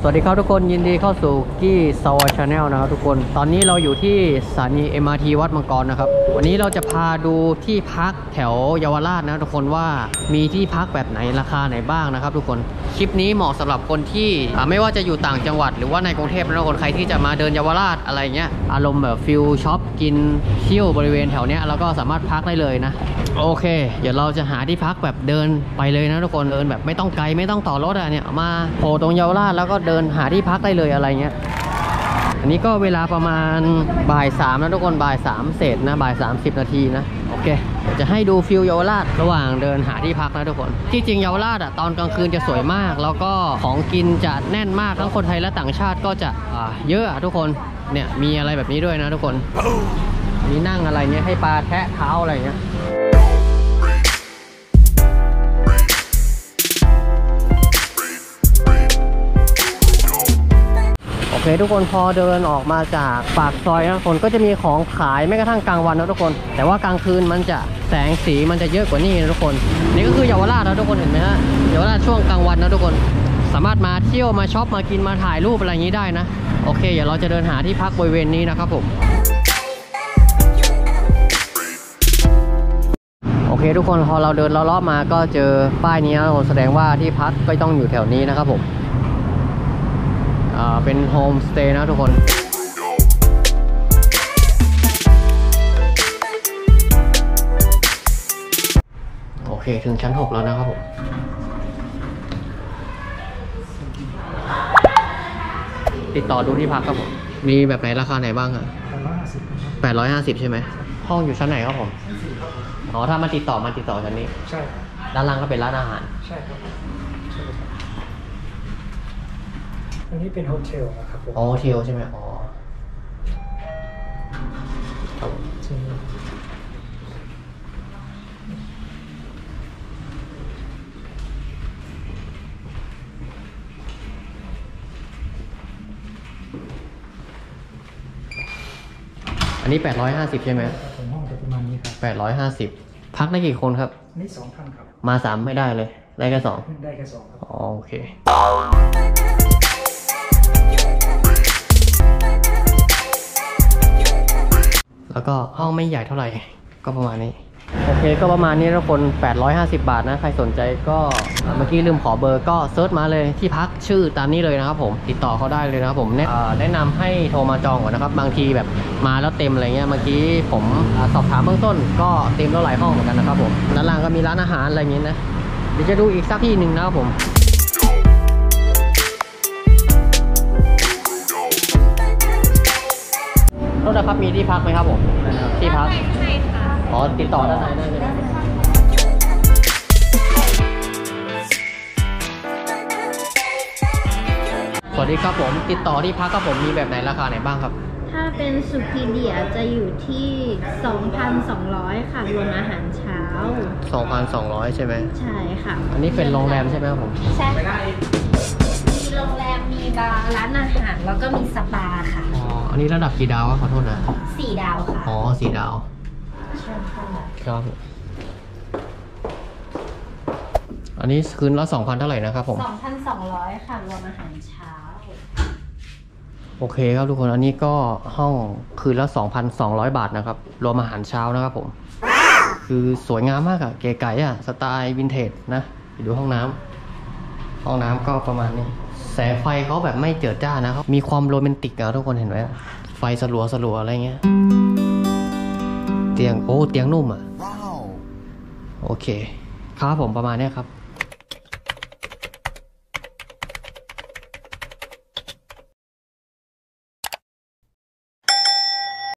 วัสดีครับทุกคนยินดีเข้าสู่กี้ซาวชาแนลนะครับทุกคนตอนนี้เราอยู่ที่สถานี MRT วัดมังกรนะครับวันนี้เราจะพาดูที่พักแถวเยาวราชนะทุกคนว่ามีที่พักแบบไหนราคาไหนบ้างนะครับทุกคนคลิปนี้เหมาะสำหรับคนที่ไม่ว่าจะอยู่ต่างจังหวัดหรือว่าในกรุงเทพนะทุกคนใครที่จะมาเดินเยาวราชอะไรเงี้ยอารมณ์แบบฟิลช็อปกินเที่ยวบริเวณแถวเนี้ยเราก็สามารถพักได้เลยนะโอเคเดี๋ยวเราจะหาที่พักแบบเดินไปเลยนะทุกคนเดินแบบไม่ต้องไกลไม่ต้องต่อรถอะเนี่ยมาโผล่ตรงเยาวราชแล้วก็เดินหาที่พักได้เลยอะไรเงี้ยอันนี้ก็เวลาประมาณบ่าย3นะทุกคนบ่าย3เศษนะบ่าย30นาทีนะโอเคจะให้ดูฟิลเยาวราชระหว่างเดินหาที่พักนะทุกคนที่จริงเยาวราชอะตอนกลางคืนจะสวยมากแล้วก็ของกินจะแน่นมากทั้งคนไทยและต่างชาติก็จะเยอะทุกคนเนี่ยมีอะไรแบบนี้ด้วยนะทุกคนมีนั่งอะไรเนี้ยให้ปลาแทะเท้าอะไรเงี้ยโอเคทุกคนพอเดินออกมาจากปากซอยนะทุกคนก็จะมีของขายแม้กระทั่งกลางวันนะทุกคนแต่ว่ากลางคืนมันจะแสงสีมันจะเยอะกว่านี้นะทุกคนนี่ก็คือเยาวราชนะทุกคนเห็นไหมฮะเยาวราชช่วงกลางวันนะทุกคนสามารถมาเที่ยวมาช็อปมากินมาถ่ายรูปอะไรอย่างนี้ได้นะโอเคเดี๋ยวเราจะเดินหาที่พักบริเวณนี้นะครับผมโอเคทุกคนพอเราเดินรอบๆมาก็เจอป้ายนี้นะทุกคนแสดงว่าที่พักก็ต้องอยู่แถวนี้นะครับผมเป็นโฮมสเตย์นะทุกคนโอเคถึงชั้น6แล้วนะครับผมติดต่อดูที่พักครับผมมีแบบไหนราคาไหนบ้างอะ850ใช่ไหมห้องอยู่ชั้นไหนครับผมอ๋อถ้ามาติดต่อชั้นนี้ใช่ด้านล่างก็เป็นร้านอาหารใช่ครับอันนี้เป็นโฮเทลนะครับผมอ๋อโฮเทลใช่ไหมอ๋อครับอันนี้850ใช่ไหมผมห้องจะประมาณนี้ครับ850พักได้กี่คนครับนี่2 ท่านครับมา3ไม่ได้เลยได้แค่2ได้แค่2ครับอ๋อโอเคแล้วก็ห้องไม่ใหญ่เท่าไหร่ก็ประมาณนี้โอเคก็ประมาณนี้ทุกคน850 บาทนะใครสนใจก็เมื่อกี้ลืมขอเบอร์ก็เซิร์ชมาเลยที่พักชื่อตามนี้เลยนะครับผมติดต่อเขาได้เลยนะครับผมแนะนำให้โทรมาจองก่อนนะครับบางทีแบบมาแล้วเต็มอะไรเงี้ยเมื่อกี้ผมสอบถามเบื้องต้นก็เต็มแล้วหลายห้องเหมือนกันนะครับผมด้านล่างก็มีร้านอาหารอะไรอย่างงี้นะเดี๋ยวจะดูอีกสักที่หนึ่งนะครับผมโทษนะครับมีที่พักไหมครับผมที่พักอ๋อติดต่อด้านในได้เลยสวัสดีครับผมติดต่อที่พักครับผมมีแบบไหนราคาไหนบ้างครับถ้าเป็นสุพีเดียจะอยู่ที่ 2,200 ค่ะรวมอาหารเช้า 2,200 ใช่ไหมใช่ค่ะอันนี้เป็นโรงแรมใช่ไหมครับผมใช่ค่ะมีโรงแรมมีบาร์ร้านอาหารแล้วก็มีสปาค่ะอ๋ออันนี้ระดับกี่ดาวขอโทษนะ 4 ดาวค่ะอ๋อ4 ดาวครับอันนี้คืนละ 2,000 เท่าไหร่นะครับผม 2,200 ค่ะรวมอาหารเช้าโอเคครับทุกคนอันนี้ก็ห้องคืนละ 2,200 บาทนะครับรวมอาหารเช้านะครับผมคือสวยงามมากอะเก๋ไก๋อะสไตล์วินเทจนะไปดูห้องน้ำก็ประมาณนี้แสงไฟเขาแบบไม่เจิดจ้านะครับมีความโรแมนติกอะทุกคนเห็นไหมไฟสลัวอะไรเงี้ยเตียงนุ่มอะโอเคครับผมประมาณนี้ครับ